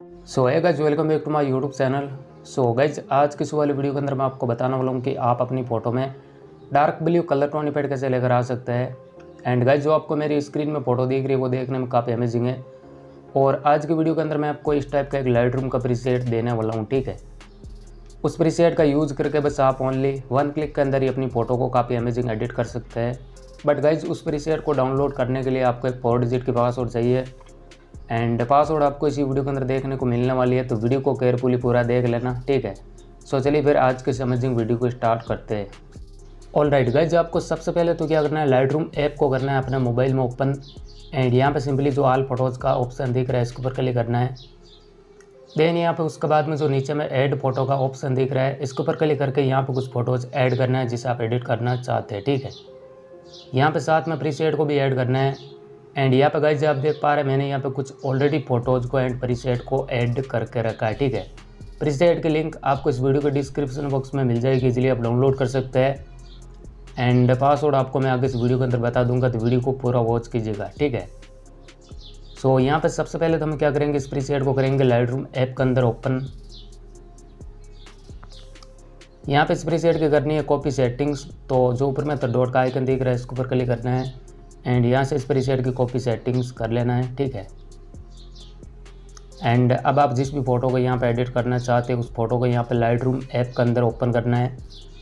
सो है guys, welcome back to my YouTube channel. So guys, आज की इस वाली वीडियो के अंदर मैं आपको बताने वाला हूँ कि आप अपनी फ़ोटो में dark blue colour tone effect कैसे लेकर आ सकते हैं। एंड गाइज, जो आपको मेरी स्क्रीन में फ़ोटो दिख रही है वो देखने में काफ़ी अमेजिंग है। और आज की वीडियो के अंदर मैं आपको इस टाइप का एक लाइट रूम का प्रीसेट देने वाला हूँ, ठीक है। उस प्रीसेट का यूज़ करके बस आप ओनली 1 क्लिक के अंदर ही अपनी फ़ोटो को काफ़ी अमेजिंग एडिट कर सकते हैं। बट गाइज, उस प्रीसेट को डाउनलोड करने के लिए आपको एक 4 डिजिट की पासवर्ड चाहिए। एंड पासवर्ड आपको इसी वीडियो के अंदर देखने को मिलने वाली है, तो वीडियो को केयरफुली पूरा देख लेना, ठीक है। सो चलिए फिर आज के अमेजिंग वीडियो को स्टार्ट करते हैं। ऑल राइट गाइज, आपको सबसे पहले तो क्या करना है, लाइट रूम ऐप को करना है अपने मोबाइल में ओपन। एंड यहाँ पे सिंपली जो ऑल फोटोज़ का ऑप्शन दिख रहा है इसके ऊपर क्लिक करना है। देन यहाँ पे उसके बाद में जो नीचे में ऐड फोटो का ऑप्शन दिख रहा है इसके ऊपर क्लिक करके यहाँ पे कुछ फ़ोटोज़ ऐड करना है जिसे आप एडिट करना चाहते हैं, ठीक है। यहाँ पे साथ में प्रीसेट को भी ऐड करना है। एंड यहाँ पे गाइज आप देख पा रहे हैं मैंने यहाँ पे कुछ ऑलरेडी फ़ोटोज़ को एंड प्रीसेट को ऐड करके रखा है, ठीक है। प्रीसेट की लिंक आपको इस वीडियो के डिस्क्रिप्शन बॉक्स में मिल जाएगी, इसलिए आप डाउनलोड कर सकते हैं। एंड पासवर्ड आपको मैं आगे इस वीडियो के अंदर बता दूंगा, तो वीडियो को पूरा वॉच कीजिएगा, ठीक है। सो यहाँ पे सबसे पहले तो हम क्या करेंगे, इस प्रीसेट को करेंगे लाइट रूम ऐप के अंदर ओपन। यहाँ पे इस प्रीसेट की करनी है कॉपी सेटिंग्स, तो जो ऊपर में तो डॉट का आइकन दिख रहा है इसके ऊपर क्लिक करना है। एंड यहाँ से इस प्रीसेट की कॉपी सेटिंग्स कर लेना है, ठीक है। एंड अब आप जिस भी फ़ोटो को यहाँ पे एडिट करना चाहते हैं उस फोटो को यहाँ पे लाइट रूम ऐप के अंदर ओपन करना है।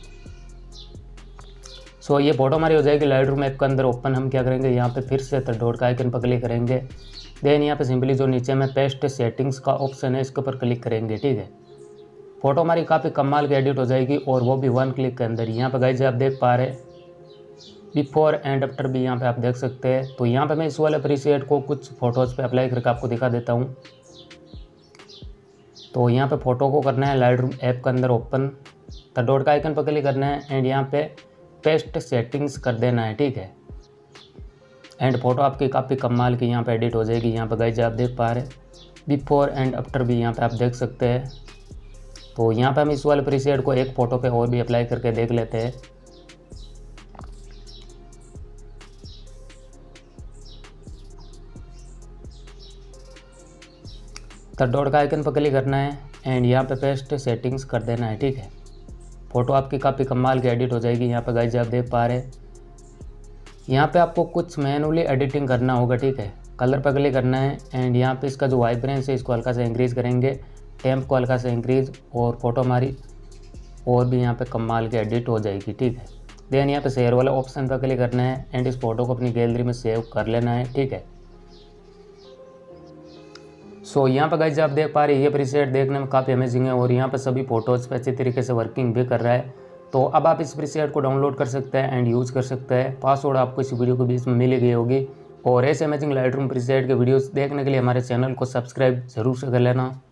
सो ये फ़ोटो हमारी हो जाएगी लाइट रूम ऐप के अंदर ओपन। हम क्या करेंगे, यहाँ पे फिर से डॉट का आइकन पर क्लिक करेंगे। देन यहाँ पे सिंपली जो नीचे में पेस्ट सेटिंग्स का ऑप्शन है इसके ऊपर क्लिक करेंगे, ठीक है। फ़ोटो हमारी काफ़ी कमाल की एडिट हो जाएगी और वो भी 1 क्लिक के अंदर। यहाँ पे गाइस आप देख पा रहे बिफोर एंड आफ्टर भी यहाँ पे आप देख सकते हैं। तो यहाँ पे मैं इस वाले प्रीसेट को कुछ फ़ोटोज़ पे अप्लाई करके आपको दिखा देता हूँ। तो यहाँ पे फ़ोटो को करना है लाइट रूम ऐप के अंदर ओपन, तो डॉट का आइकन पर क्लिक करना है एंड यहाँ पे पेस्ट सेटिंग्स कर देना है, ठीक है। एंड फोटो आपकी काफ़ी कमाल की यहाँ पे एडिट हो जाएगी। यहाँ पे गाइस आप देख पा रहे बिफोर एंड आफ्टर भी यहाँ पे आप देख सकते हैं। तो यहाँ पे हम इस वाले प्रीसेट को एक फ़ोटो पे और भी अप्लाई करके देख लेते हैं। तो डॉट का आइकन पर क्लिक करना है एंड यहाँ पे पेस्ट सेटिंग्स कर देना है, ठीक है। फ़ोटो आपकी काफ़ी कमाल की एडिट हो जाएगी। यहाँ पे गाइस आप देख पा रहे यहाँ पे आपको कुछ मैनुअली एडिटिंग करना होगा, ठीक है। कलर पर क्लिक करना है एंड यहाँ पे इसका जो वाइब्रेंस है इसको हल्का सा इंक्रीज़ करेंगे, टेम्प को हल्का सा इंक्रीज़, और फोटो हमारी और भी यहाँ पे कमाल की एडिट हो जाएगी, ठीक है। देन यहाँ पे शेयर वाला ऑप्शन पर क्लिक करना है एंड इस फोटो को अपनी गैलरी में सेव कर लेना है, ठीक है। सो यहाँ पे गाइस आप देख पा रहे हैं ये प्रीसेट देखने में काफ़ी अमेजिंग है और यहाँ पे सभी फोटोज़ पे अच्छी तरीके से वर्किंग भी कर रहा है। तो अब आप इस प्रीसेट को डाउनलोड कर सकते हैं एंड यूज़ कर सकते हैं। पासवर्ड आपको इस वीडियो के बीच में मिल गई होगी। और ऐसे अमेजिंग लाइट रूम प्रीसेट के वीडियोस देखने के लिए हमारे चैनल को सब्सक्राइब जरूर से कर लेना।